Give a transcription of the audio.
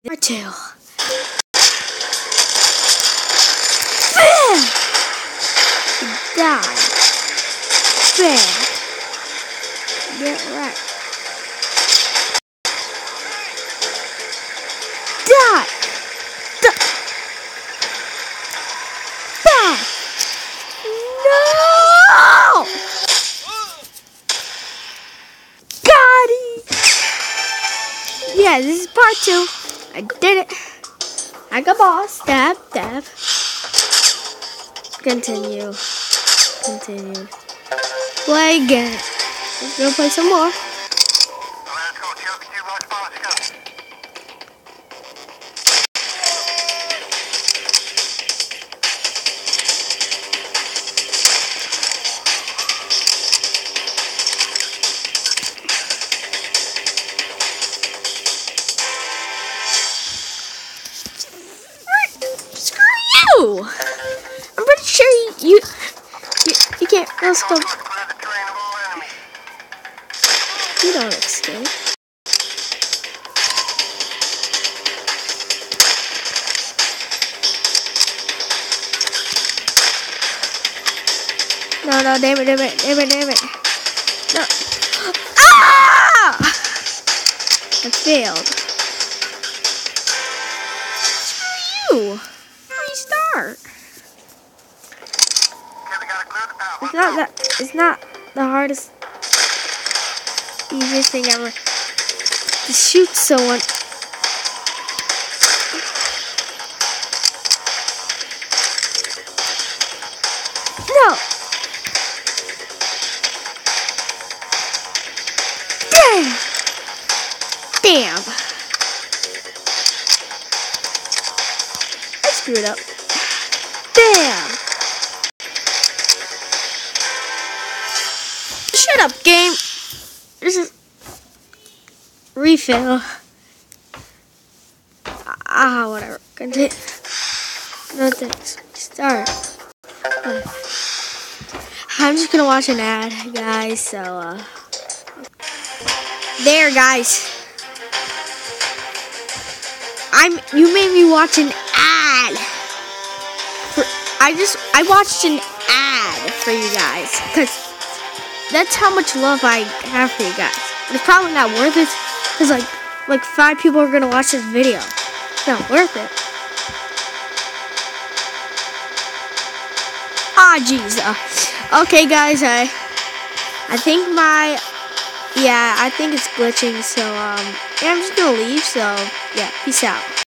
Part 2. Die. Bam. Get right. Die. Bam. No. Got it. Yeah, this is part 2. I did it. I got boss. Dab. Continue. Play again. Let's go play some more. Screw you! I'm pretty sure you can't. Let's go. You don't escape. No, damn it. No. Ah! I failed. Screw you. Restart. It's not the hardest, easiest thing ever to shoot someone. No. Damn. I screwed up. Damn. Shut up, game. This is refill. Whatever. Continue. No thanks. Start. I'm just gonna watch an ad, guys. So, there, guys. You made me watch an ad. I watched an ad for you guys, because that's how much love I have for you guys. It's probably not worth it, because like 5 people are gonna watch this video. It's not worth it. Jeez. Okay, guys. I think I think it's glitching. So yeah, I'm just gonna leave. So yeah, peace out.